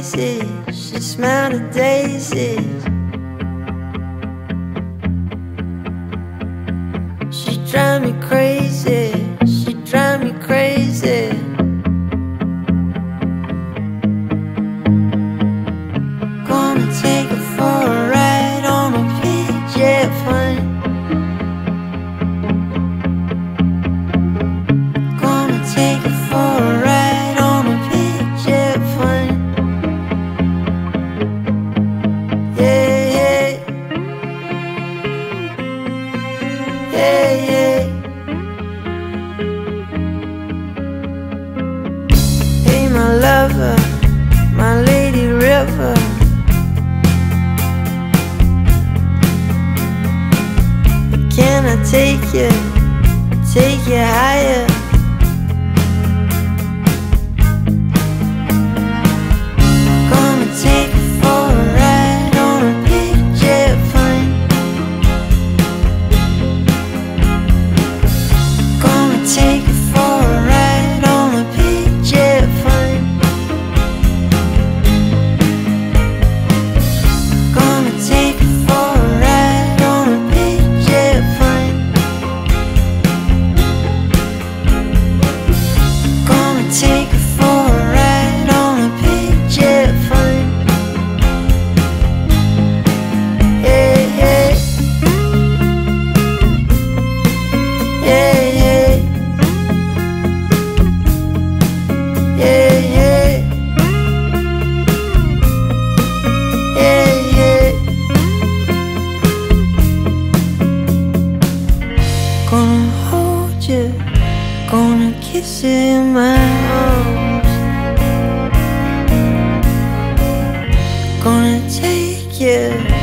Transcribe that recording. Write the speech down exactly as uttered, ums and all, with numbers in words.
crazy. She smelled the daisies. She drive me crazy. She drive me crazy. Gonna take her for a ride on a P J plane. Gonna take her for a ride on a P J plane. Yeah, yeah. Yeah, yeah. Hey, my lover, my lady river. Can I take you, take you higher? Gonna take you for a ride on a P J plane. Gonna take you for a ride on a P J plane. Gonna take you for a ride on a P J plane. Gonna take you for a ride on a P J plane. Yeah, yeah. Yeah, yeah. Yeah, yeah. Yeah, yeah. Gonna hold you, gonna kiss you in my arms. Gonna take you